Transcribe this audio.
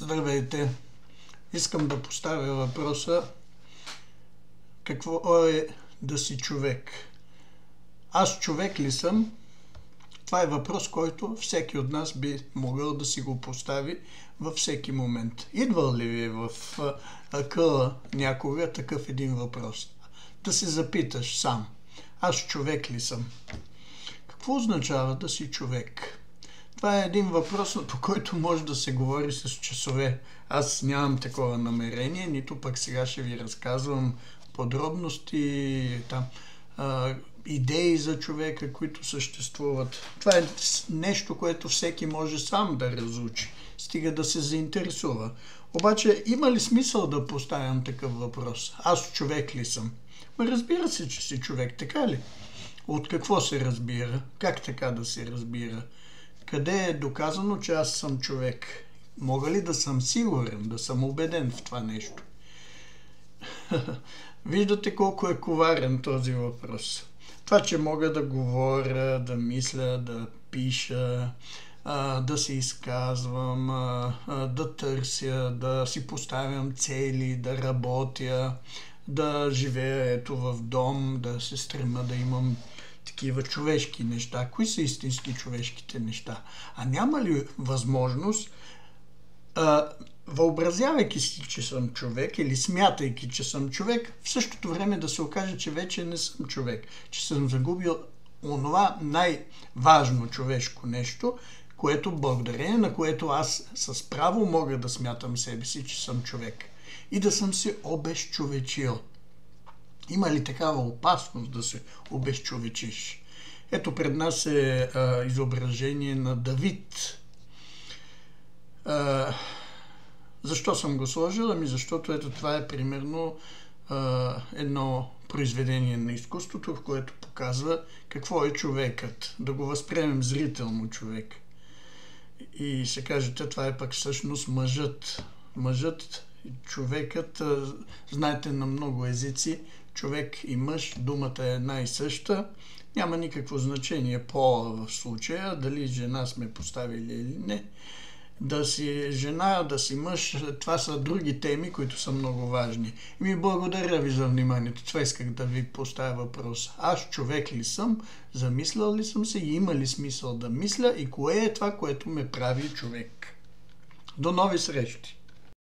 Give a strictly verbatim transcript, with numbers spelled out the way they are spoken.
Здравейте! Искам да поставя въпроса: какво е да си човек? Аз човек ли съм? Това е въпрос, който всеки от нас би могъл да си го постави във всеки момент. Идвал ли ви в акъла някога такъв един въпрос? Да се запиташ сам: аз човек ли съм? Какво означава да си човек? Това е един въпрос, по който може да се говори с часове. Аз нямам такова намерение, нито пък сега ще ви разказвам подробности, там, а, идеи за човека, които съществуват. Това е нещо, което всеки може сам да разучи, стига да се заинтересува. Обаче има ли смисъл да поставям такъв въпрос? Аз човек ли съм? Ма разбира се, че си човек, така ли? От какво се разбира? Как така да се разбира? Къде е доказано, че аз съм човек? Мога ли да съм сигурен, да съм убеден в това нещо? Виждате колко е коварен този въпрос. Това, че мога да говоря, да мисля, да пиша, да се изказвам, да търся, да си поставям цели, да работя, да живея ето в дом, да се стрема да имам такива човешки неща. Кои са истински човешките неща? А няма ли възможност, а, въобразявайки си, че съм човек, или смятайки, че съм човек, в същото време да се окаже, че вече не съм човек, че съм загубил онова най-важно човешко нещо, което благодарение на което аз с право мога да смятам себе си, че съм човек, и да съм се обезчовечил. Има ли такава опасност да се обезчовечиш? Ето пред нас е а, изображение на Давид. А, защо съм го сложил? Ами защото ето това е примерно а, едно произведение на изкуството, в което показва какво е човекът. Да го възприемем зрително човек. И се кажете, това е пък всъщност мъжът. Мъжът, човекът, а, знаете, на много езици, човек и мъж, думата е една и съща. Няма никакво значение пола в случая, дали жена сме поставили или не. Да си жена, да си мъж, това са други теми, които са много важни. И ми благодаря ви за вниманието. Това исках да ви поставя въпрос. Аз човек ли съм? Замислял ли съм се и има ли смисъл да мисля? И кое е това, което ме прави човек? До нови срещи!